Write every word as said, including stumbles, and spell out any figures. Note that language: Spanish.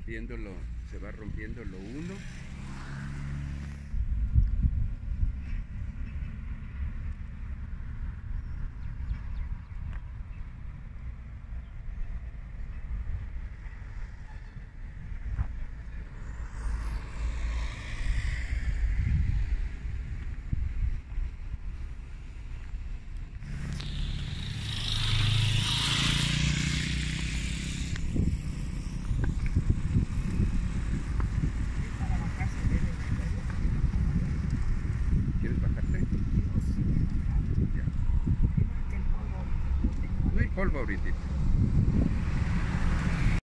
rompiendo lo, se va rompiendo lo uno. ¿Quieres bajarte? Ya. No hay polvo ahorita.